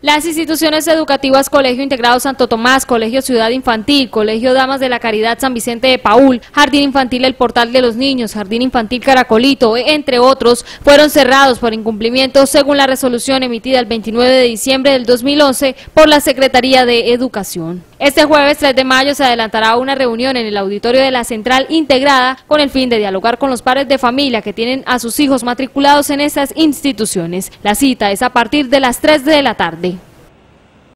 Las instituciones educativas Colegio Integrado Santo Tomás, Colegio Ciudad Infantil, Colegio Damas de la Caridad San Vicente de Paúl, Jardín Infantil El Portal de los Niños, Jardín Infantil Caracolito, entre otros, fueron cerrados por incumplimiento según la resolución emitida el 29 de diciembre del 2011 por la Secretaría de Educación. Este jueves 3 de mayo se adelantará una reunión en el auditorio de la Central Integrada con el fin de dialogar con los padres de familia que tienen a sus hijos matriculados en estas instituciones. La cita es a partir de las 3 de la tarde.